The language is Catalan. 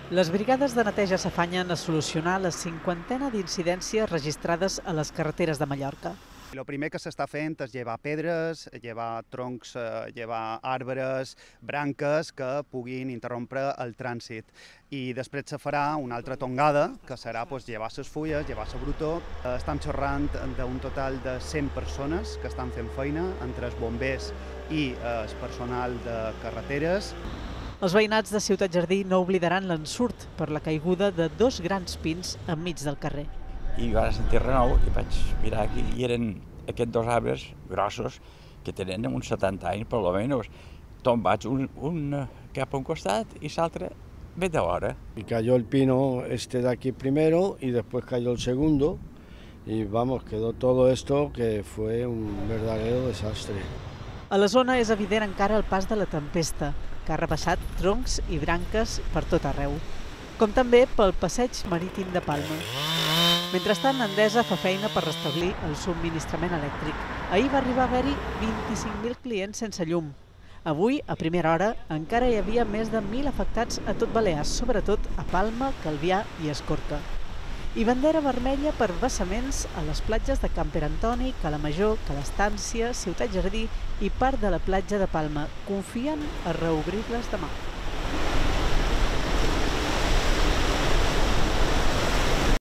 Les brigades de neteja s'afanyen a solucionar la cinquantena d'incidències registrades a les carreteres de Mallorca. El primer que s'està fent és llevar pedres, llevar troncs, llevar arbres, branques que puguin interrompre el trànsit. I després se farà una altra tongada, que serà llevar les fulles, llevar la brutó. Estem xerrant d'un total de 100 persones que estan fent feina, entre els bombers i el personal de carreteres. Els veïnats de Ciutat Jardí no oblidaran l'ensurt per la caiguda de dos grans pins enmig del carrer. I jo ara sentir renou i vaig mirar aquí i eren aquests dos arbres grossos que tenen uns 70 anys, per almenys, tombats un cap a un costat i l'altre ve de hora. Y cayó el pino este de aquí primero y después cayó el segundo y vamos, quedó todo esto que fue un verdadero desastre. A la zona és evident encara el pas de la tempesta, que ha rebaixat troncs i branques per tot arreu, com també pel passeig marítim de Palma. Mentrestant, Endesa fa feina per restablir el subministrament elèctric. Ahir va arribar a haver-hi 25.000 clients sense llum. Avui, a primera hora, encara hi havia més de 1.000 afectats a tot Balears, sobretot a Palma, Calvià i Escorca. I bandera vermella per vessaments a les platges de Can Pere Antoni, Cala Major, Cala Estància, Ciutat Jardí i part de la platja de Palma. Confien a reobrir-les demà.